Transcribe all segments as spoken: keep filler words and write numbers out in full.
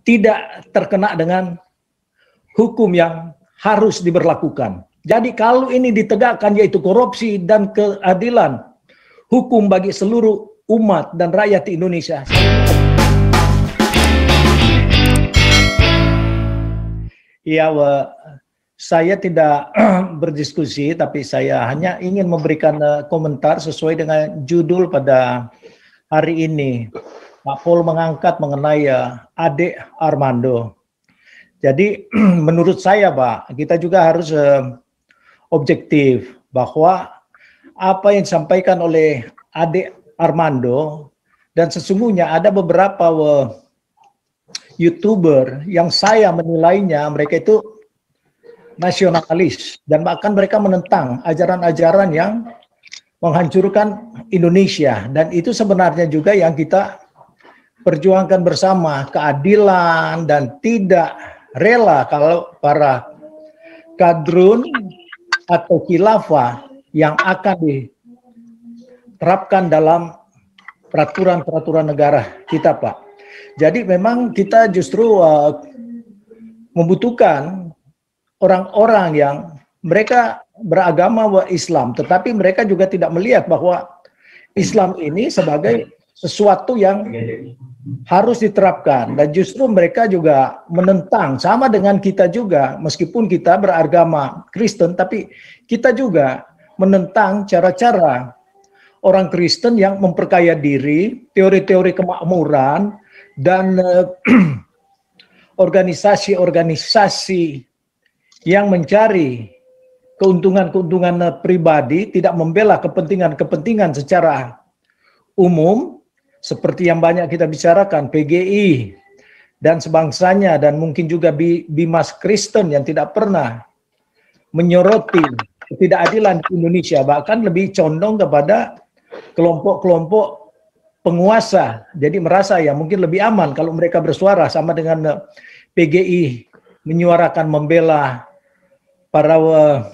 tidak terkena dengan hukum yang harus diberlakukan. Jadi kalau ini ditegakkan, yaitu korupsi dan keadilan hukum bagi seluruh umat dan rakyat di Indonesia. Ya, saya tidak berdiskusi, tapi saya hanya ingin memberikan komentar sesuai dengan judul pada hari ini. Pak Pol mengangkat mengenai adik Armando. Jadi menurut saya, Pak, kita juga harus uh, objektif bahwa apa yang disampaikan oleh adik Armando, dan sesungguhnya ada beberapa uh, YouTuber yang saya menilainya mereka itu nasionalis dan bahkan mereka menentang ajaran-ajaran yang menghancurkan Indonesia, dan itu sebenarnya juga yang kita perjuangkan bersama, keadilan, dan tidak rela kalau para kadrun atau khilafah yang akan diterapkan dalam peraturan-peraturan negara kita, Pak. Jadi memang kita justru uh, membutuhkan orang-orang yang mereka beragama Islam, tetapi mereka juga tidak melihat bahwa Islam ini sebagai sesuatu yang harus diterapkan, dan justru mereka juga menentang, sama dengan kita juga, meskipun kita beragama Kristen, tapi kita juga menentang cara-cara orang Kristen yang memperkaya diri, teori-teori kemakmuran, dan organisasi-organisasi yang mencari keuntungan-keuntungan pribadi, tidak membela kepentingan-kepentingan secara umum, seperti yang banyak kita bicarakan, P G I dan sebangsanya, dan mungkin juga Bimas Kristen yang tidak pernah menyoroti ketidakadilan di Indonesia, bahkan lebih condong kepada kelompok-kelompok penguasa. Jadi merasa ya mungkin lebih aman kalau mereka bersuara, sama dengan P G I menyuarakan membela para uh,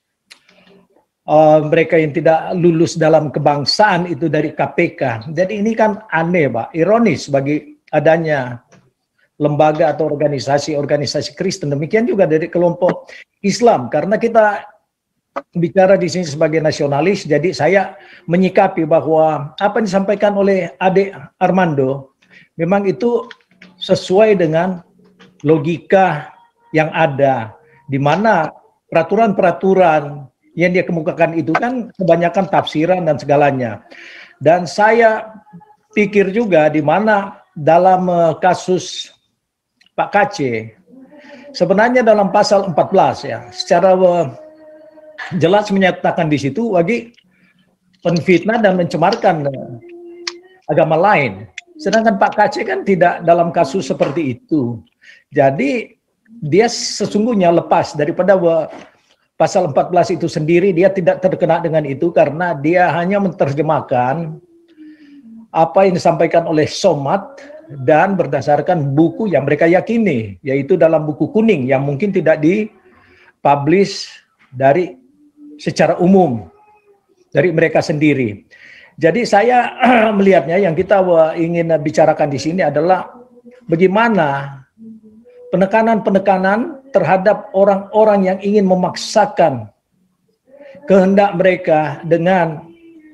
Uh, mereka yang tidak lulus dalam kebangsaan itu dari K P K. Jadi ini kan aneh, Pak, ironis bagi adanya lembaga atau organisasi-organisasi Kristen. Demikian juga dari kelompok Islam, karena kita bicara di sini sebagai nasionalis. Jadi saya menyikapi bahwa apa yang disampaikan oleh adik Armando memang itu sesuai dengan logika yang ada, di mana peraturan-peraturan yang dia kemukakan itu kan kebanyakan tafsiran dan segalanya. Dan saya pikir juga di mana dalam uh, kasus Pak K C, sebenarnya dalam pasal empat belas ya, secara uh, jelas menyatakan di situ bagi penfitnah dan mencemarkan uh, agama lain. Sedangkan Pak K C kan tidak dalam kasus seperti itu. Jadi dia sesungguhnya lepas daripada uh, pasal empat belas itu sendiri, dia tidak terkena dengan itu karena dia hanya menerjemahkan apa yang disampaikan oleh Somad dan berdasarkan buku yang mereka yakini, yaitu dalam buku kuning yang mungkin tidak dipublish dari secara umum dari mereka sendiri. Jadi saya melihatnya yang kita ingin bicarakan di sini adalah bagaimana penekanan-penekanan terhadap orang-orang yang ingin memaksakan kehendak mereka dengan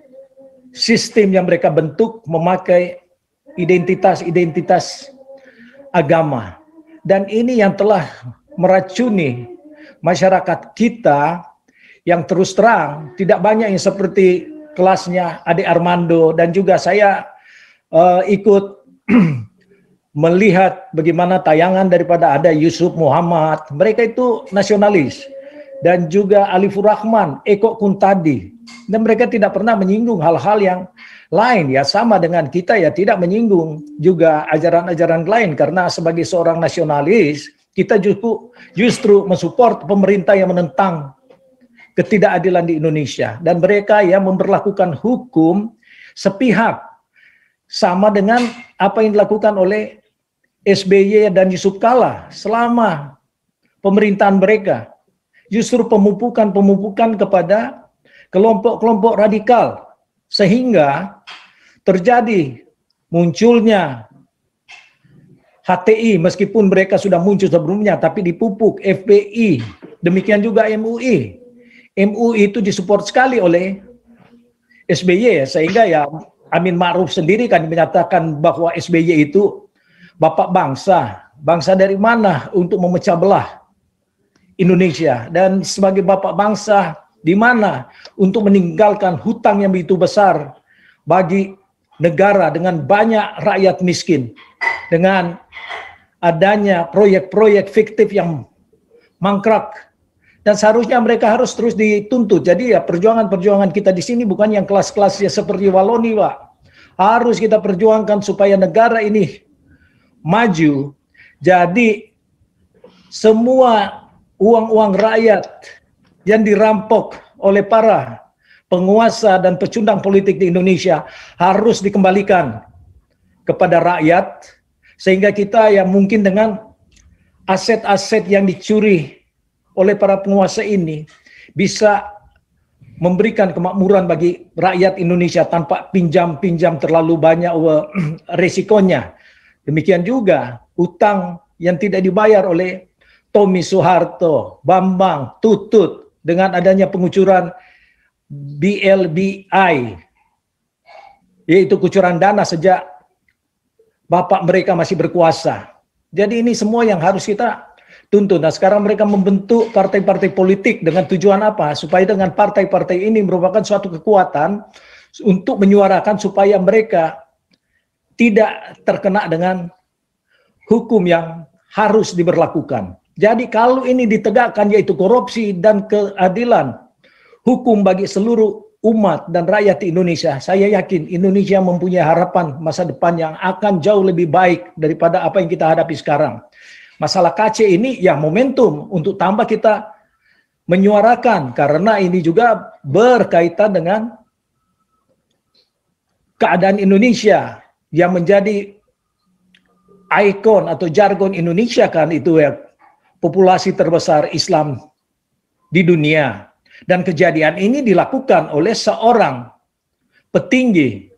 sistem yang mereka bentuk memakai identitas-identitas agama. Dan ini yang telah meracuni masyarakat kita yang terus terang tidak banyak yang seperti kelasnya adik Armando, dan juga saya uh, ikut melihat bagaimana tayangan daripada ada Yusuf Muhammad, mereka itu nasionalis, dan juga Alifur Rahman, Eko Kuntadi, dan mereka tidak pernah menyinggung hal-hal yang lain, ya sama dengan kita ya tidak menyinggung juga ajaran-ajaran lain, karena sebagai seorang nasionalis kita justru justru mensupport pemerintah yang menentang ketidakadilan di Indonesia, dan mereka yang memperlakukan hukum sepihak sama dengan apa yang dilakukan oleh S B Y dan Yusuf Kala selama pemerintahan mereka. Justru pemupukan-pemupukan kepada kelompok-kelompok radikal, sehingga terjadi munculnya H T I meskipun mereka sudah muncul sebelumnya, tapi dipupuk F P I, demikian juga M U I. M U I itu disupport sekali oleh S B Y, sehingga ya Amin Ma'ruf sendiri kan menyatakan bahwa S B Y itu bapak bangsa. Bangsa dari mana untuk memecah belah Indonesia, dan sebagai bapak bangsa di mana untuk meninggalkan hutang yang begitu besar bagi negara dengan banyak rakyat miskin, dengan adanya proyek-proyek fiktif yang mangkrak, dan seharusnya mereka harus terus dituntut. Jadi ya perjuangan-perjuangan kita di sini bukan yang kelas-kelas ya seperti Waloni, Pak. Harus kita perjuangkan supaya negara ini maju. Jadi semua uang-uang rakyat yang dirampok oleh para penguasa dan pecundang politik di Indonesia harus dikembalikan kepada rakyat, sehingga kita yang mungkin dengan aset-aset yang dicuri oleh para penguasa ini bisa memberikan kemakmuran bagi rakyat Indonesia tanpa pinjam-pinjam terlalu banyak resikonya. Demikian juga utang yang tidak dibayar oleh Tommy Soeharto, Bambang, Tutut dengan adanya pengucuran B L B I, yaitu kucuran dana sejak bapak mereka masih berkuasa. Jadi ini semua yang harus kita tuntut. Nah, sekarang mereka membentuk partai-partai politik dengan tujuan apa? Supaya dengan partai-partai ini merupakan suatu kekuatan untuk menyuarakan supaya mereka tidak terkena dengan hukum yang harus diberlakukan. Jadi kalau ini ditegakkan, yaitu korupsi dan keadilan hukum bagi seluruh umat dan rakyat di Indonesia, saya yakin Indonesia mempunyai harapan masa depan yang akan jauh lebih baik daripada apa yang kita hadapi sekarang. Masalah K C ini ya momentum untuk tambah kita menyuarakan, karena ini juga berkaitan dengan keadaan Indonesia yang menjadi ikon atau jargon Indonesia kan itu ya, populasi terbesar Islam di dunia. Dan kejadian ini dilakukan oleh seorang petinggi,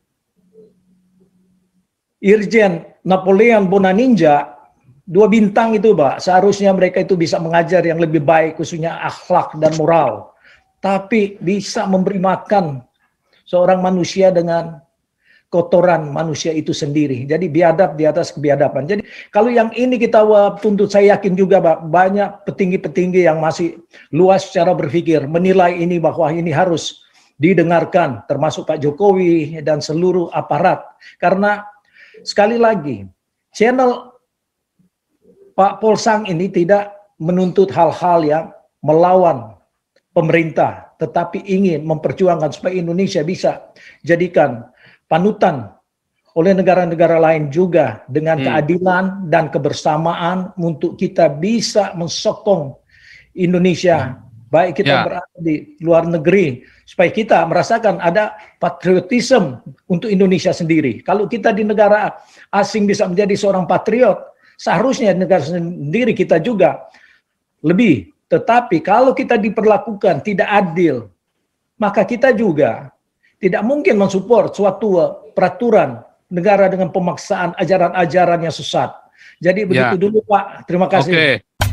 Irjen Napoleon Bonaninja, dua bintang itu, Pak. Seharusnya mereka itu bisa mengajar yang lebih baik, khususnya akhlak dan moral. Tapi bisa memberi makan seorang manusia dengan kotoran manusia itu sendiri. Jadi biadab di atas kebiadaban. Jadi kalau yang ini kita tuntut, saya yakin juga Pak, banyak petinggi-petinggi yang masih luas secara berpikir, menilai ini bahwa ini harus didengarkan, termasuk Pak Jokowi dan seluruh aparat. Karena sekali lagi, channel Pak Polsang ini tidak menuntut hal-hal yang melawan pemerintah, tetapi ingin memperjuangkan supaya Indonesia bisa jadikan panutan oleh negara-negara lain juga dengan hmm. keadilan dan kebersamaan untuk kita bisa mensokong Indonesia, hmm. baik kita yeah. berada di luar negeri, supaya kita merasakan ada patriotisme untuk Indonesia sendiri. Kalau kita di negara asing bisa menjadi seorang patriot, seharusnya di negara sendiri kita juga lebih. Tetapi kalau kita diperlakukan tidak adil, maka kita juga tidak mungkin mensupport suatu peraturan negara dengan pemaksaan ajaran-ajaran yang sesat. Jadi begitu ya. Dulu Pak, terima kasih. Oke.